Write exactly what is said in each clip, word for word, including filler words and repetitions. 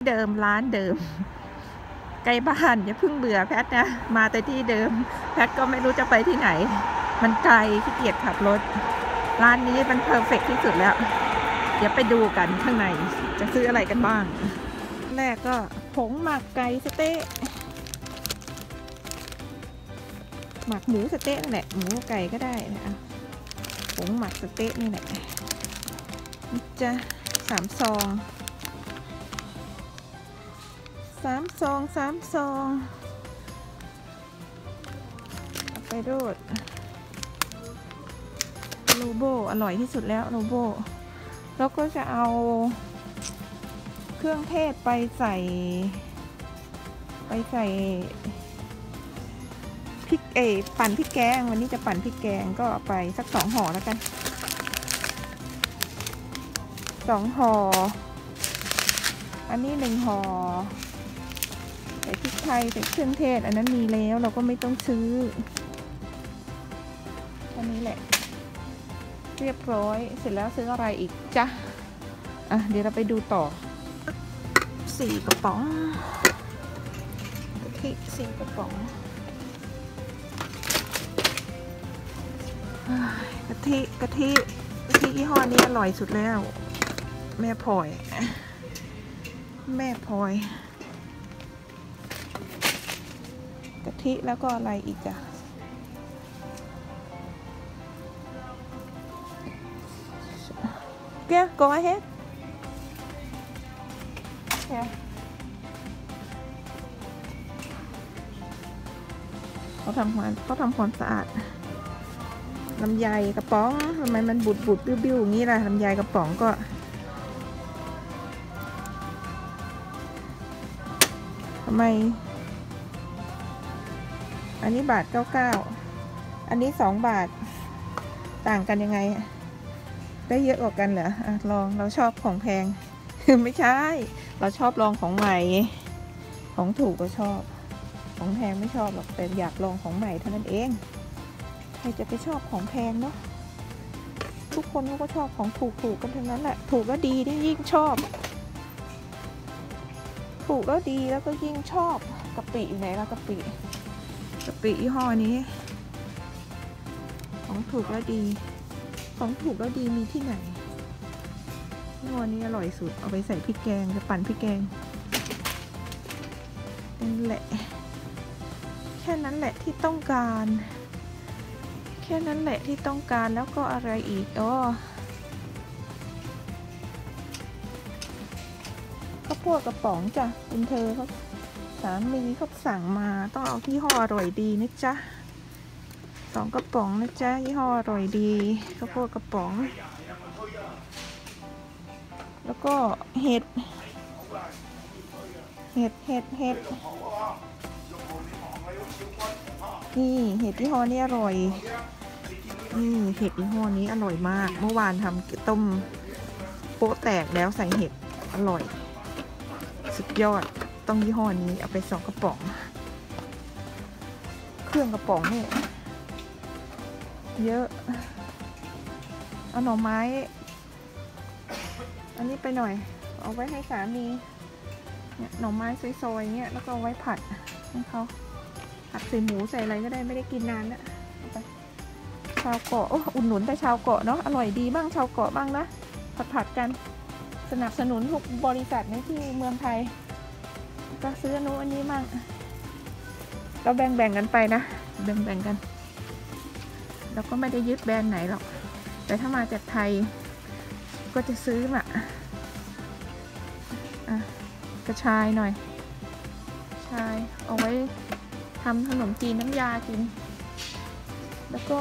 เดิมร้านเดิมใกล้บ้านอย่าเพิ่งเบื่อแพทนะมาแต่ที่เดิมแพทก็ไม่รู้จะไปที่ไหนมันไกลขี้เกียจขับรถร้านนี้มันเพอร์เฟกต์ที่สุดแล้วเดี๋ยวไปดูกันข้างในจะซื้ออะไรกันบ้างแรกก็ผงหมักไก่สเต๊ะหมักหมูสเต๊ะนั่นแหละหมูไก่ก็ได้นะผงหมักสเต๊ะนี่แหละนี่จะสามซองสามซองสามซองเอาไปโรดโลโบอร่อยที่สุดแล้วโลโบแล้วก็จะเอาเครื่องเทศไปใส่ไปใส่พริกเอปั่นพริกแกงวันนี้จะปั่นพริกแกงก็เอาไปสักสองห่อแล้วกันสองห่ออันนี้หนึ่งห่อใส่พริกไทยใส่เครื่องเทศอันนั้นมีแล้วเราก็ไม่ต้องซื้ออันนี้แหละเรียบร้อยเสร็จแล้วซื้ออะไรอีกจ๊ะอ่ะเดี๋ยวเราไปดูต่อสี่กระป๋องกะทิสี่กระป๋องกะทิกะทิกะทิยี่ห้อนี้อร่อยสุดแล้วแม่พลอยแม่พลอยกะทิแล้วก็อะไรอีกอ่ะแกโกยเฮ็ดเขาทำความเขาทำความสะอาดลำไยกระป๋องทำไมมันบุดบุดบิ้วๆอย่างนี้ล่ะลำไยกระป๋องก็ทำไมอันนี้บาทเก้าเก้าอันนี้สองบาทต่างกันยังไงได้เยอะกว่ากันเหรออ่ะลองเราชอบของแพง ไม่ใช่เราชอบลองของใหม่ของถูกก็ชอบของแพงไม่ชอบหรอกแต่อยากลองของใหม่เท่านั้นเองใครจะไปชอบของแพงเนาะทุกคนก็ชอบของถูกถูกกันทั้งนั้นแหละถูกแล้วดีนี่ยิ่งชอบถูกแล้วดีแล้วก็ยิ่งชอบกะปิอยู่ไหนล่ะกะปิกะปิยี่ห้อนี้ของถูกแล้วดีของถูกแล้วดีมีที่ไหนยี่ห้อนี้อร่อยสุดเอาไปใส่พริกแกงจะปั่นพริกแกงนั่นแหละแค่นั้นแหละที่ต้องการแค่นั้นแหละที่ต้องการแล้วก็อะไรอีกอ๋อข้าวโพดกระป๋องจ้ะคุณเธอเขาสามีเขาสั่งมาต้องเอายี่ห้ออร่อยดีนะจ๊ะสองกระป๋องนะจ๊ะยี่ห้ออร่อยดีข้าวโพดกระป๋องแล้วก็เห็ดเห็ดเห็ดเห็ดนี่เห็ดยี่ห้อนี้อร่อยนี่เห็ดยี่ห้อนี้อร่อยมากเมื่อวานทำต้มโป๊ะแตกแล้วใส่เห็ดอร่อยสุดยอดต้องยี่ห้อนี้เอาไปสองกระป๋องเครื่องกระป๋องนี่เยอะเอาหน่อไม้อันนี้ไปหน่อยเอาไว้ให้สามีเนี่ยหน่อไม้ซอยๆเงี้ยแล้วก็เอาไว้ผัดให้เขาผัดใส่หมูใส่อะไรก็ได้ไม่ได้กินนานแล้วเอาไปชาวเกาะอุ่นหนุนไปชาวเกาะเนาะอร่อยดีบ้างชาวเกาะบ้างนะผัดผัดกันสนับสนุนทุกบริษัทในที่เมืองไทยก็ซื้ออนุอันนี้มั่งเราแบ่งๆกันไปนะแบ่งๆกันเราก็ไม่ได้ยึดแบรนด์ไหนหรอกแต่ถ้ามาจากไทยก็จะซื้อมาอ่ะกระชายหน่อยชายเอาไว้ทำขนมจีนน้ำยากินแล้วก็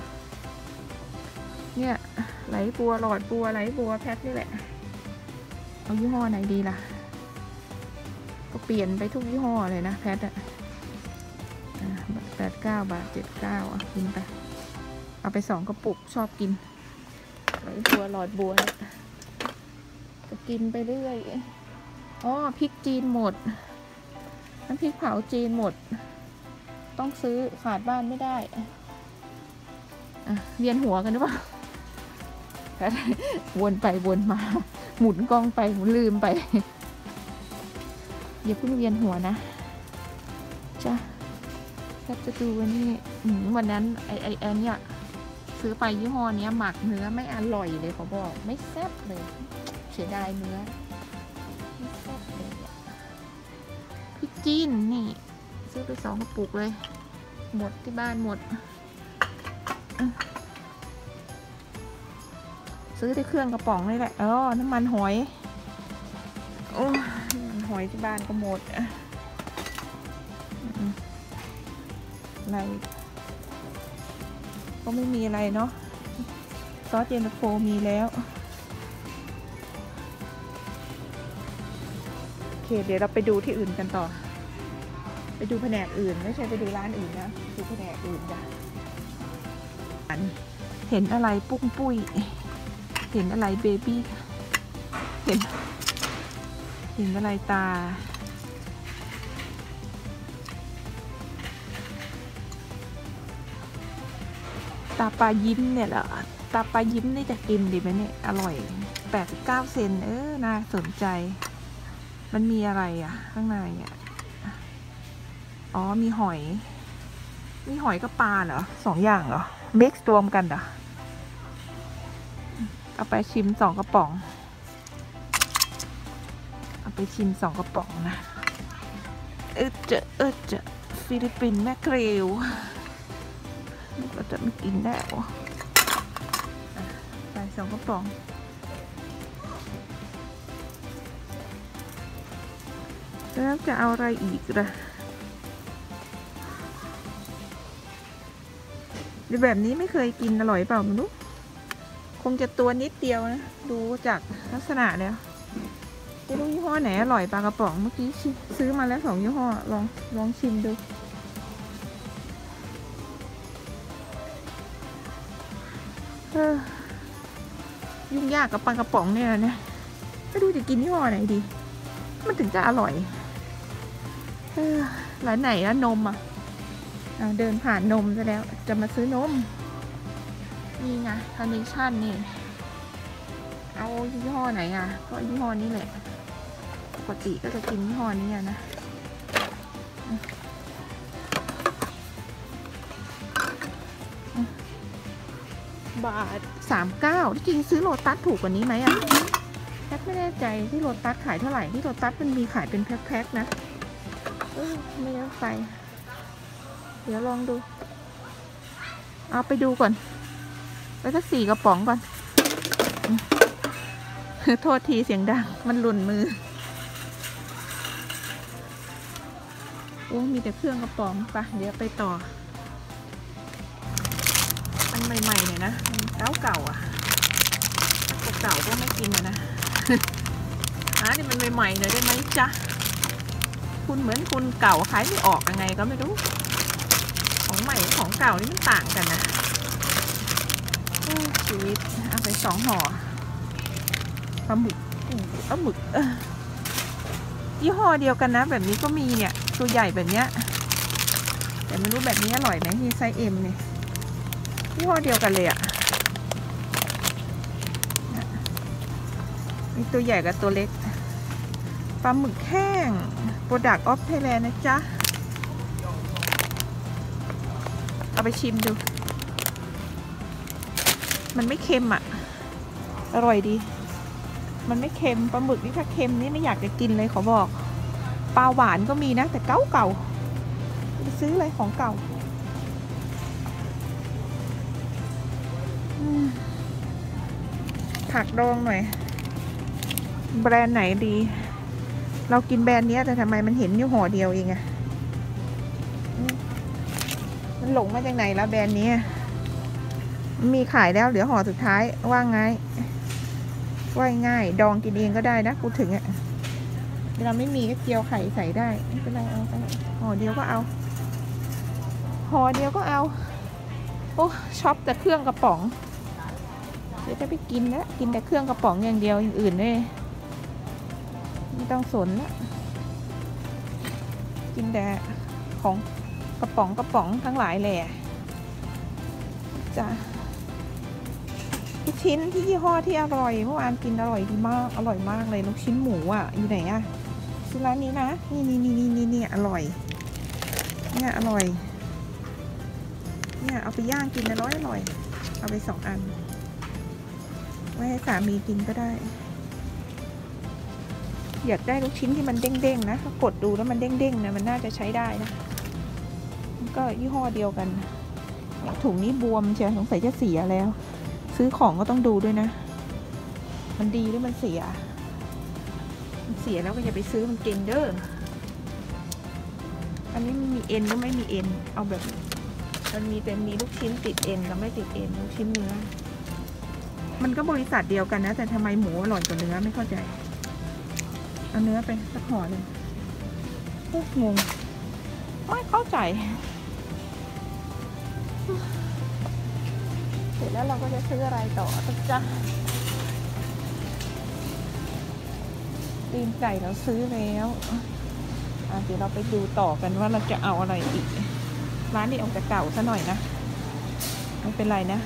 เนี่ยไหลบัวหลอดบัวไหลบัวแพ็คนี่แหละเอายี่ห้อไหนดีล่ะก็เปลี่ยนไปทุกยี่ห้อเลยนะแพทอะแปดเก้าบาทเจ็ดเก้าอ่ะกินไปเอาไปสองกระปุกชอบกินไหลบัวหลอดบัวจะกินไปเรื่อยอ๋อพริกจีนหมดน้ำพริกเผาจีนหมดต้องซื้อขาดบ้านไม่ได้อ่ะเวียนหัวกันหรือเปล่าวนไปวนมาหมุนกล้องไปหมุนลืมไปอย่าเพิ่งเวียนหัวนะจ้ะก็จะดูวันนี้วันนั้นไอไอแอนเนี่ยซื้อไปยี่ห้อนี้หมักเนื้อไม่อร่อยเลยเขาบอกไม่แซ่บเลยเสียดายเนื้อไม่แซ่บเลยพริกจีนนี่ซื้อไปสองกระปุกเลยหมดที่บ้านหมดซื้อได้เครื่องกระป๋องนี่แหละอ๋อน้ำมันหอยโอ้น้ำมันหอยที่บ้านก็หมดอะไรก็ไม่มีอะไรเนาะซอสเย็นตาโฟมีแล้วโอเคเดี๋ยวเราไปดูที่อื่นกันต่อไปดูแผนกอื่นไม่ใช่ไปดูร้านอื่นนะดูแผนกอื่นจ้ะเห็นอะไรปุ้งปุ้ยเห็นอะไรเบบี้เห็นเห็นอะไรตาตาปลายิ้มเนี่ยเหรอตาปลายิ้มนี่จะกินดีไหมเนี่ยอร่อยแปดสิบเก้าเซนเออน่าสนใจมันมีอะไรอ่ะข้างในอ่ะอ๋อมีหอยมีหอยกับปลาเหรอสองอย่างเหรอเมิกซ์รวมกันเหรอเอาไปชิมสองกระป๋องเอาไปชิมสองกระป๋องนะเออเจอเออเจอฟิลิปปินส์แมคเคเรลก็จะไม่กินได้หรอใส่สองกระป๋องแล้วจะเอาอะไรอีกล่ะแบบนี้ไม่เคยกินอร่อยเปล่าไม่รู้คงจะตัวนิดเดียวนะดูจากลักษณะแล้วไม่รู้ยี่ห้อไหนอร่อยปลากระป๋องเมื่อกี้ซื้อมาแล้วสองยี่ห้อลองลองชิมดูยุ่งยากกับปลากระป๋องเนี่ยนะไม่รู้จะกินยี่ห้อไหนดีมันถึงจะอร่อยร้านไหนแล้วนมอ่ะเดินผ่านนมซะแล้วจะมาซื้อนมนี่ไงคาร์เนชั่นนี่เอายี่ห้อไหนอ่ะก็ยี่ห้อนี้แหละปกติก็จะกินยี่ห้อนี้นะบาทสามเก้าที่จริงซื้อโลตัสถูกกว่านี้ไหมอ่ะแพ็คไม่แน่ใจที่โลตัสขายเท่าไหร่ที่โลตัสมันมีขายเป็นแพ็คๆนะเออไม่ได้ไปเดี๋ยวลองดูเอาไปดูก่อนแล้วก็สี่กระป๋องก่อนโทษทีเสียงดังมันหล่นมือโอ้มีแต่เครื่องกระป๋องไปเดี๋ยวไปต่ออันใหม่ๆเนี่ยนะเก่าเก่าอ่ะเก่าก็ไม่กินนะอ่ะนี่มันใหม่ๆเลยได้ไหมจ๊ะคุณเหมือนคุณเก่าขายไม่ออกยังไงก็ไม่รู้ของใหม่ของเก่านี่มันต่างกันนะชีวิตเอาไปสองห่อปลาหมึกปลาหมึกยี่ห้อเดียวกันนะแบบนี้ก็มีเนี่ยตัวใหญ่แบบเนี้ยแต่ไม่รู้แบบนี้อร่อยไหมที่ไซส์เอ็มเนี่ยยี่ห้อเดียวกันเลยอ่ะมีตัวใหญ่กับตัวเล็กปลาหมึกแห้ง Product of Thailand นะจ๊ะเอาไปชิมดูมันไม่เค็มอ่ะอร่อยดีมันไม่เค็มปลาหมึกนี่ถ้าเค็มนี่ไม่อยากจะกินเลยเขาบอกปลาหวานก็มีนะแต่เก่าเก่าไปซื้ออะไรของเก่าผักดองหน่อยแบรนด์ไหนดีเรากินแบรนด์นี้แต่ทำไมมันเห็นอยู่ห่อเดียวเองอะมันหลงมาจากไหนแล้วแบรนด์นี้มีขายแล้วเหลือห่อสุดท้ายว่าไงว่าง่ายดองกินเองก็ได้นะพูดถึงอะเวลาไม่มีก็เจียวไข่ใส่ได้ไม่เป็นไรเอาไปห่อเดียวก็เอาห่อเดียวก็เอาโอ้ช็อปแต่เครื่องกระป๋องเดี๋ยวจะไปกินแล้วกินแต่เครื่องกระป๋องอย่างเดียวอย่างอื่นเลยไม่ต้องสนละกินแต่ของกระป๋องกระป๋องทั้งหลายแหละจ้ะลูกชิ้นที่ยี่ห้อที่อร่อยเมื่อวานกินอร่อยดีมากอร่อยมากเลยลูกชิ้นหมูอ่ะอยู่ไหนอ่ะซื้อร้านนี้นะนี่นี่นี่นี่นี่อร่อยเนี่ยอร่อยเนี่ยเอาไปย่างกินนะร้อยอร่อยเอาไปสองอันไว้ให้สามีกินก็ได้อยากได้ลูกชิ้นที่มันเด้งๆนะถ้ากดดูแล้วมันเด้งๆนะมันน่าจะใช้ได้นะก็ยี่ห้อเดียวกันถุงนี้บวมเชียวสงสัยจะเสียแล้วซื้อของก็ต้องดูด้วยนะมันดีหรือมันเสียมันเสียแล้วก็อย่าไปซื้อมันเก่งเด้ออันนี้มีเอ็นหรือไม่มีเอ็นเอาแบบมันมีเป็นมีลูกชิ้นติดเอ็นกับไม่ติดเอ็นลูกชิ้นเนื้อมันก็บริษัทเดียวกันนะแต่ทำไมหมูอร่อยกว่าเนื้อไม่เข้าใจเอาเนื้อไปสักห่อหนึ่งงงไม่เข้าใจเสร็จแล้วเราก็จะซื้ออะไรต่อจ้ะตีนไก่เราซื้อแล้วเดี๋ยวเราไปดูต่อกันว่าเราจะเอาอะไรอีกร้านนี้ออกจากเก่าซะหน่อยนะไม่เป็นไรนะ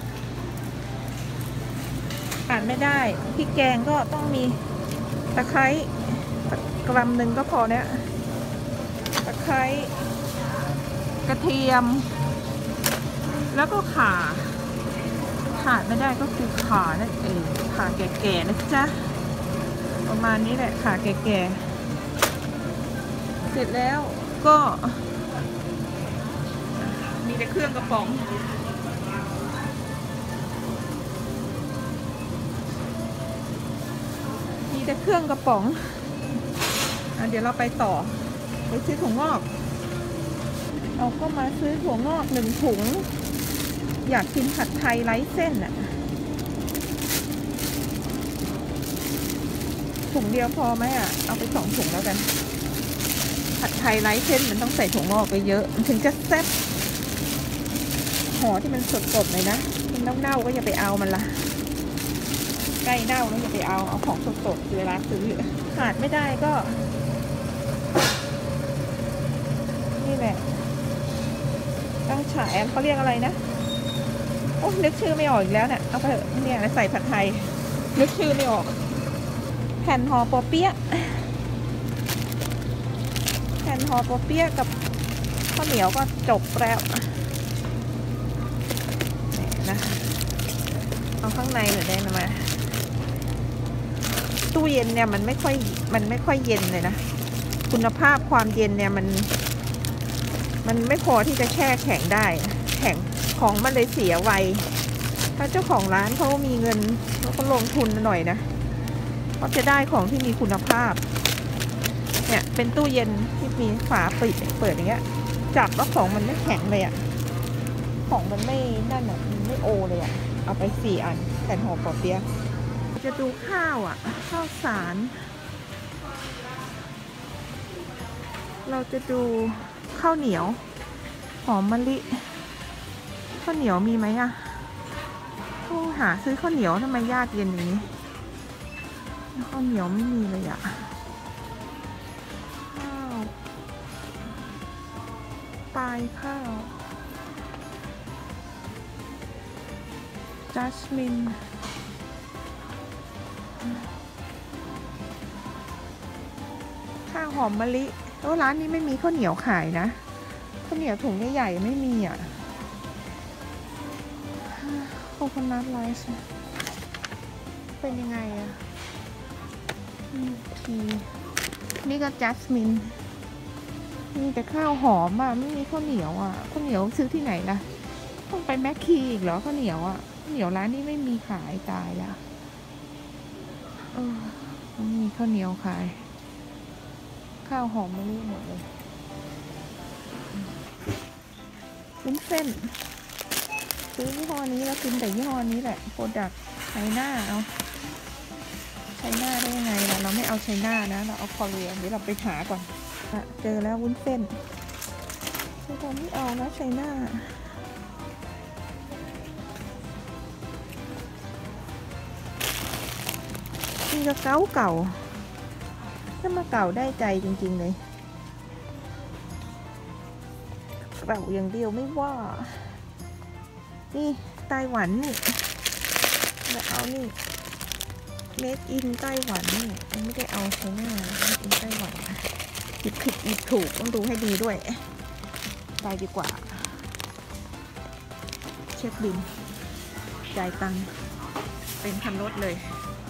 ขาดไม่ได้พริกแกงก็ต้องมีตะไคร้กรัมหนึ่งก็พอเนี่ยตะไคร้กระเทียมแล้วก็ข่าขาดไม่ได้ก็คือข่านั่นเองข่าแก่ๆนะจ๊ะประมาณนี้แหละข่าแก่ๆเสร็จแล้วก็มีแต่เครื่องกระป๋องมีแต่เครื่องกระป๋องเดี๋ยวเราไปต่อไปซื้อถั่วงอกเราก็มาซื้อถั่วงอกหนึ่งถุงอยากกินผัดไทยไร้เส้นอะถุงเดียวพอไหมอะเอาไปสองถุงแล้วกันผัดไทยไร้เส้นมันต้องใส่ถั่วงอกไปเยอะมันถึงจะแซ่บห่อที่มันสดๆเลยนะมันเน่าๆก็อย่าไปเอามันละใกล้เน่าแล้วอย่าไปเอาเอาของสดๆเวลาซื้อขาดไม่ได้ก็นี่แหละตั้งฉายเขาเรียกอะไรนะโอ้นึกชื่อไม่ออกอีกแล้วเนี่ยเอาไปเนี่ยใส่ผัดไทยนึกชื่อไม่ออกแผ่นห่อปอเปี๊ยะแผ่นห่อปอเปี๊ยะกับข้าวเหนียวก็จบแล้วนะเอาข้างในหน่อยได้ไหมตู้เย็นเนี่ยมันไม่ค่อยมันไม่ค่อยเย็นเลยนะคุณภาพความเย็นเนี่ยมันมันไม่พอที่จะแช่แข็งได้แข็งของมันเลยเสียไวถ้าเจ้าของร้านเขามีเงินเขาก็ลงทุนหน่อยนะเขาจะได้ของที่มีคุณภาพเนี่ยเป็นตู้เย็นที่มีฝาปิดเปิดอย่างเงี้ยจับแล้วของมันไม่แข็งเลยอะของมันไม่นั่นอะมันไม่โอเลยอะเอาไปสี่อันแผ่นห่อปอเปี๊ยะจะดูข้าวอะข้าวสารเราจะดูข้าวเหนียวหอมมะลิข้าวเหนียวมีไหมอะโอ้หาซื้อข้าวเหนียวทำไมยากเย็นอย่างนี้ข้าวเหนียวไม่มีเลยอะข้าวปลายข้าวจัสมินข้าวหอมมะลิโอ้ร้านนี้ไม่มีข้าวเหนียวขายนะข้าวเหนียวถุงใหญ่ๆไม่มีอ่ะโคโคนัทไรซ์เป็นยังไงอ่ะทีนี่ก็จัสมินมีแต่ข้าวหอมอ่ะไม่มีข้าวเหนียวอ่ะข้าวเหนียวซื้อที่ไหนล่ะต้องไปแมคคีอีกเหรอข้าวเหนียวอ่ะข้าวเหนียวร้านนี้ไม่มีขายตายละเออไม่มีข้าวเหนียวขายข้าวหอมมะลิหมดเลยวุ้นเส้นซื้อยี่ห้อนี้แล้วกินแต่ยี่ห้อนี้แหละโปรดักต์ไชน่าเอาไชน่าได้ยังไงล่ะเราไม่เอาไชน่านะเราเอาคอเรียเดี๋ยวเราไปหาก่อนเจอแล้ววุ้นเส้นเราไม่เอานะไชน่านี่ก็เก่าเก่าถ้ามาเก่าได้ใจจริงๆเลยเก่าอย่างเดียวไม่ว่านี่ไต้หวันนี่แล้วเอานี่เมดอินไต้หวันนี่ไม่ได้เอาไชน่าเมดอินไต้หวันหยิบผิดหยิบถูกต้องดูให้ดีด้วยไปดีกว่าเช็คบิลจ่ายตังค์เป็นคันรถเลย